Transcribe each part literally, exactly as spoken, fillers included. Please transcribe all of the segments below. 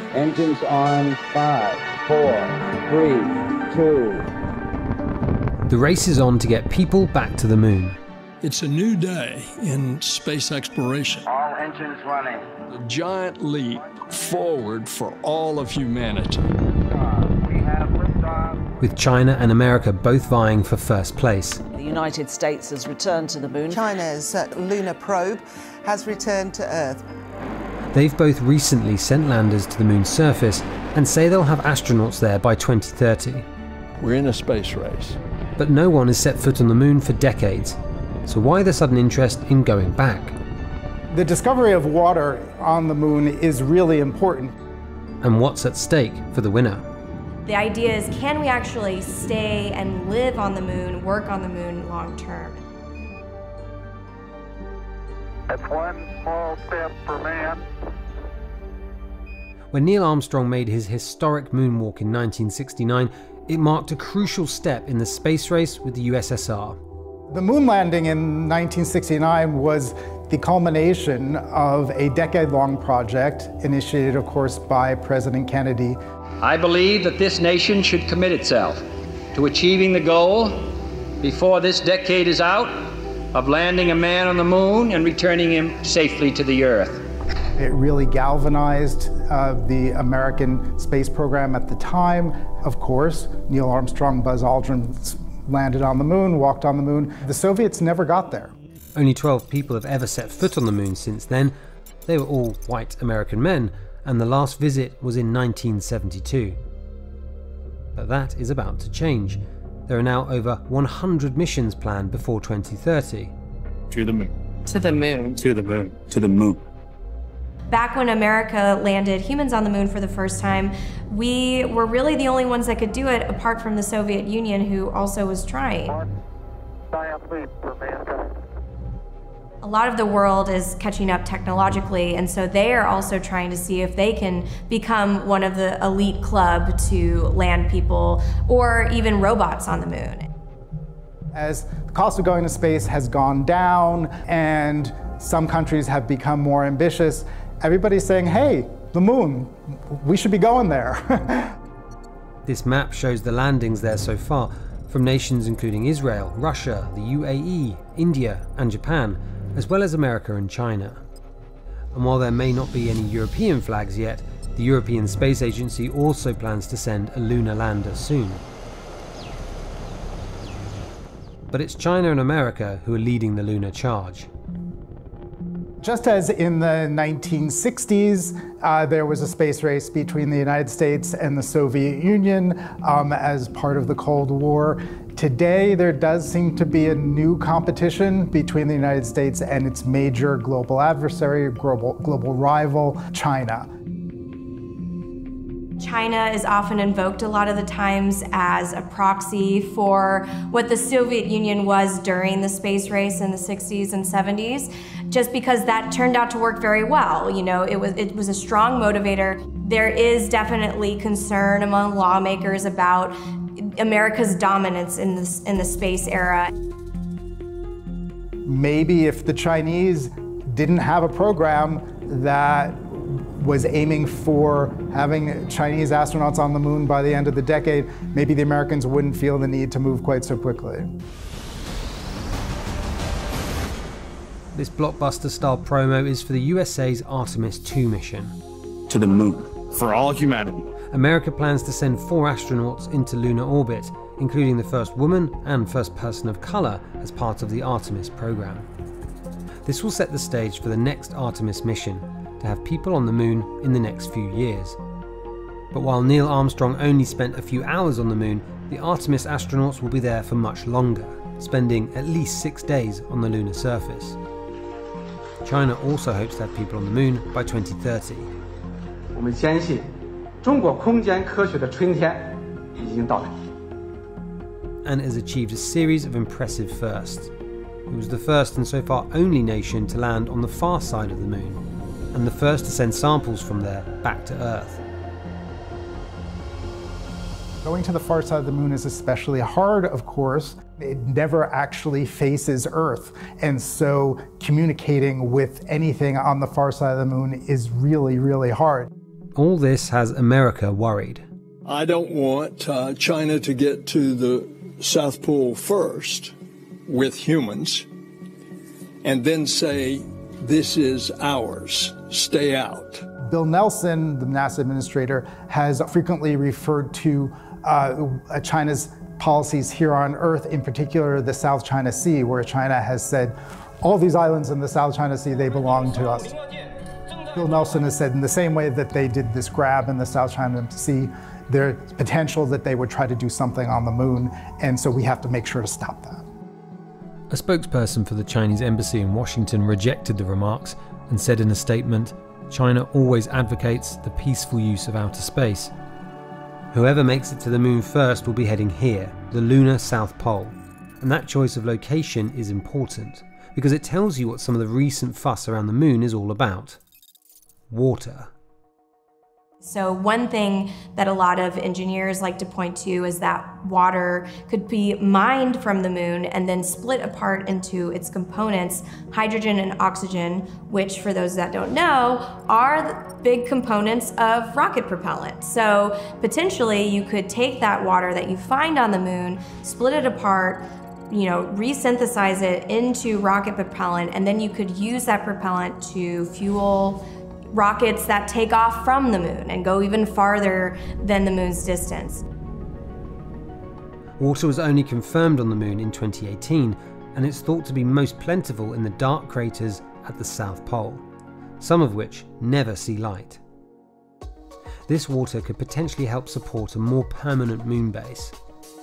Engines on. Five, four, three, two. The race is on to get people back to the moon. It's a new day in space exploration. All engines running. A giant leap forward for all of humanity. We have liftoff. With China and America both vying for first place. The United States has returned to the moon. China's uh, lunar probe has returned to Earth. They've both recently sent landers to the moon's surface and say they'll have astronauts there by twenty thirty. We're in a space race. But no one has set foot on the moon for decades. So why the sudden interest in going back? The discovery of water on the moon is really important. And what's at stake for the winner? The idea is, can we actually stay and live on the moon, work on the moon long term? That's one small step for man. When Neil Armstrong made his historic moonwalk in nineteen sixty-nine, it marked a crucial step in the space race with the U S S R. The moon landing in nineteen sixty-nine was the culmination of a decade-long project, initiated, of course, by President Kennedy. I believe that this nation should commit itself to achieving the goal, before this decade is out, of landing a man on the moon and returning him safely to the Earth. It really galvanized uh, the American space program at the time. Of course, Neil Armstrong, Buzz Aldrin landed on the moon, walked on the moon. The Soviets never got there. Only twelve people have ever set foot on the moon since then. They were all white American men, and the last visit was in nineteen seventy-two. But that is about to change. There are now over one hundred missions planned before twenty thirty. To the moon. To the moon. To the moon. To the moon. Back when America landed humans on the moon for the first time, we were really the only ones that could do it, apart from the Soviet Union, who also was trying. One giant leap for mankind. A lot of the world is catching up technologically, and so they are also trying to see if they can become one of the elite club to land people or even robots on the moon. As the cost of going to space has gone down and some countries have become more ambitious, everybody's saying, hey, the moon, we should be going there. This map shows the landings there so far, from nations including Israel, Russia, the U A E, India and Japan, as well as America and China. And while there may not be any European flags yet, the European Space Agency also plans to send a lunar lander soon. But it's China and America who are leading the lunar charge. Just as in the nineteen sixties, uh, there was a space race between the United States and the Soviet Union um, as part of the Cold War. Today, there does seem to be a new competition between the United States and its major global adversary, global, global rival, China. China is often invoked a lot of the times as a proxy for what the Soviet Union was during the space race in the sixties and seventies, just because that turned out to work very well. You know, it was, it was a strong motivator. There is definitely concern among lawmakers about America's dominance in, this, in the space era. Maybe if the Chinese didn't have a program that was aiming for having Chinese astronauts on the moon by the end of the decade, maybe the Americans wouldn't feel the need to move quite so quickly. This blockbuster-style promo is for the U S A's Artemis two mission. To the moon. For all humanity. America plans to send four astronauts into lunar orbit, including the first woman and first person of color as part of the Artemis program. This will set the stage for the next Artemis mission, to have people on the moon in the next few years. But while Neil Armstrong only spent a few hours on the moon, the Artemis astronauts will be there for much longer, spending at least six days on the lunar surface. China also hopes to have people on the moon by twenty thirty. And has achieved a series of impressive firsts. It was the first and so far only nation to land on the far side of the moon, and the first to send samples from there back to Earth. Going to the far side of the moon is especially hard, of course. It never actually faces Earth, and so communicating with anything on the far side of the moon is really, really hard. All this has America worried. I don't want uh, China to get to the South Pole first with humans and then say, this is ours, stay out. Bill Nelson, the NASA administrator, has frequently referred to uh, China's policies here on Earth, in particular the South China Sea, where China has said, all these islands in the South China Sea, they belong to us. Bill Nelson has said in the same way that they did this grab in the South China Sea, there's potential that they would try to do something on the moon, and so we have to make sure to stop that. A spokesperson for the Chinese embassy in Washington rejected the remarks and said in a statement, China always advocates the peaceful use of outer space. Whoever makes it to the moon first will be heading here, the lunar South Pole. And that choice of location is important, because it tells you what some of the recent fuss around the moon is all about. Water. So one thing that a lot of engineers like to point to is that water could be mined from the moon and then split apart into its components, hydrogen and oxygen, which for those that don't know, are the big components of rocket propellant. So potentially you could take that water that you find on the moon, split it apart, you know, resynthesize it into rocket propellant, and then you could use that propellant to fuel rockets that take off from the moon and go even farther than the moon's distance. Water was only confirmed on the moon in twenty eighteen, and it's thought to be most plentiful in the dark craters at the South Pole, some of which never see light. This water could potentially help support a more permanent moon base.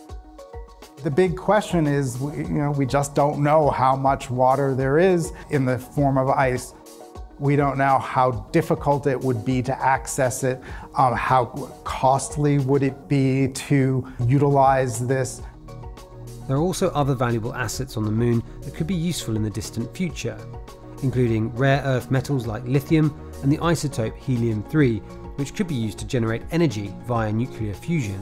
The big question is, you know, we just don't know how much water there is in the form of ice. We don't know how difficult it would be to access it, um, how costly would it be to utilize this. There are also other valuable assets on the moon that could be useful in the distant future, including rare earth metals like lithium and the isotope helium three, which could be used to generate energy via nuclear fusion.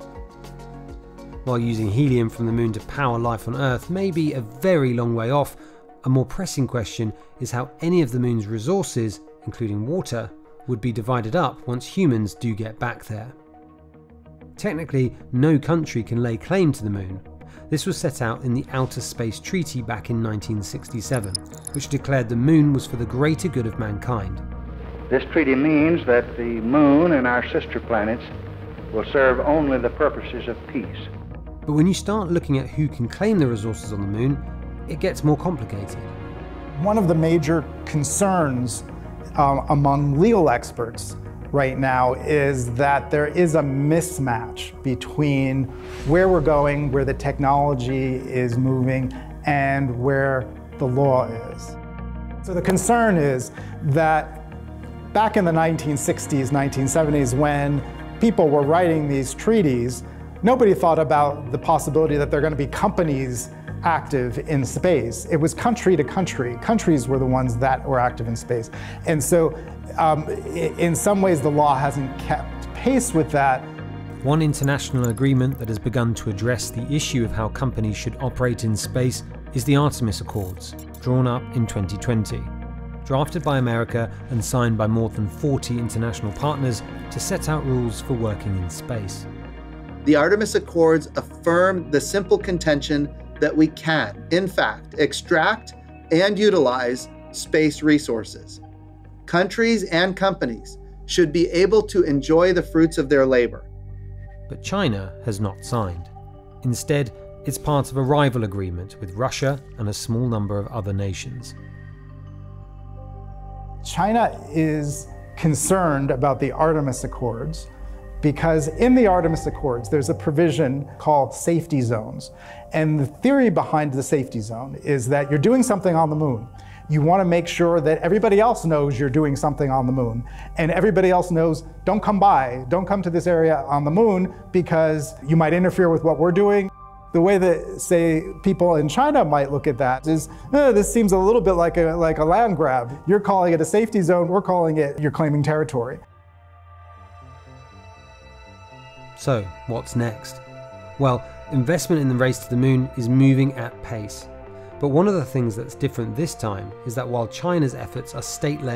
While using helium from the moon to power life on Earth may be a very long way off, a more pressing question is how any of the moon's resources, including water, would be divided up once humans do get back there. Technically, no country can lay claim to the moon. This was set out in the Outer Space Treaty back in nineteen sixty-seven, which declared the moon was for the greater good of mankind. This treaty means that the moon and our sister planets will serve only the purposes of peace. But when you start looking at who can claim the resources on the moon, it gets more complicated. One of the major concerns um, among legal experts right now is that there is a mismatch between where we're going, where the technology is moving, and where the law is. So the concern is that back in the nineteen sixties, nineteen seventies, when people were writing these treaties, nobody thought about the possibility that there are going to be companies active in space. It was country to country. Countries were the ones that were active in space. And so um, in some ways the law hasn't kept pace with that. One international agreement that has begun to address the issue of how companies should operate in space is the Artemis Accords, drawn up in twenty twenty. Drafted by America and signed by more than forty international partners to set out rules for working in space. The Artemis Accords affirm the simple contention that we can, in fact, extract and utilize space resources. Countries and companies should be able to enjoy the fruits of their labor. But China has not signed. Instead, it's part of a rival agreement with Russia and a small number of other nations. China is concerned about the Artemis Accords because in the Artemis Accords, there's a provision called safety zones. And the theory behind the safety zone is that you're doing something on the moon. You want to make sure that everybody else knows you're doing something on the moon. And everybody else knows, don't come by, don't come to this area on the moon because you might interfere with what we're doing. The way that, say, people in China might look at that is, eh, this seems a little bit like a, like a land grab. You're calling it a safety zone, we're calling it, you're claiming territory. So, what's next? Well, investment in the race to the moon is moving at pace. But one of the things that's different this time is that while China's efforts are state-led,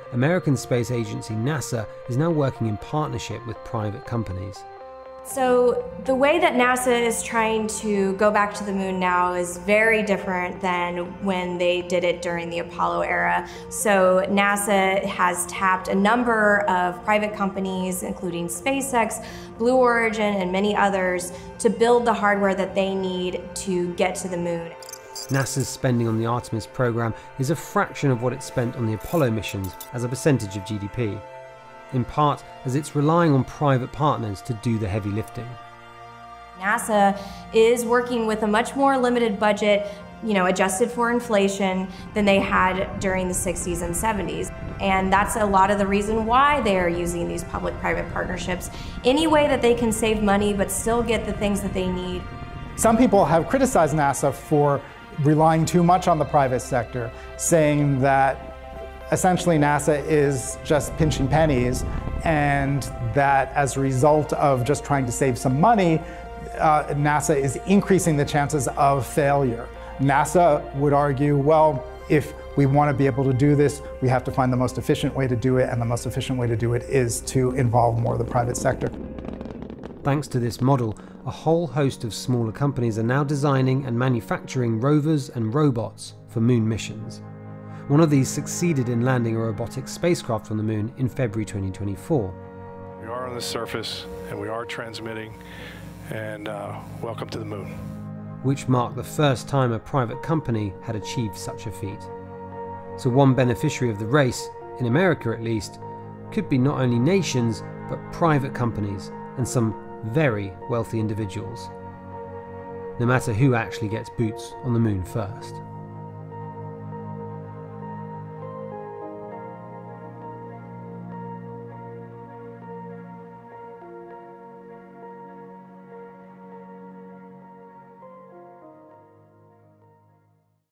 American space agency NASA is now working in partnership with private companies. So the way that NASA is trying to go back to the moon now is very different than when they did it during the Apollo era. So NASA has tapped a number of private companies, including SpaceX, Blue Origin, and many others, to build the hardware that they need to get to the moon. NASA's spending on the Artemis program is a fraction of what it spent on the Apollo missions as a percentage of G D P. In part as it's relying on private partners to do the heavy lifting. NASA is working with a much more limited budget, you know, adjusted for inflation, than they had during the sixties and seventies. And that's a lot of the reason why they are using these public-private partnerships. Any way that they can save money but still get the things that they need. Some people have criticized NASA for relying too much on the private sector, saying that essentially NASA is just pinching pennies, and that as a result of just trying to save some money, uh, NASA is increasing the chances of failure. NASA would argue, well, if we want to be able to do this, we have to find the most efficient way to do it, and the most efficient way to do it is to involve more of the private sector. Thanks to this model, a whole host of smaller companies are now designing and manufacturing rovers and robots for moon missions. One of these succeeded in landing a robotic spacecraft on the moon in February twenty twenty-four. We are on the surface and we are transmitting, and uh, welcome to the moon. Which marked the first time a private company had achieved such a feat. So one beneficiary of the race, in America at least, could be not only nations, but private companies and some very wealthy individuals. No matter who actually gets boots on the moon first.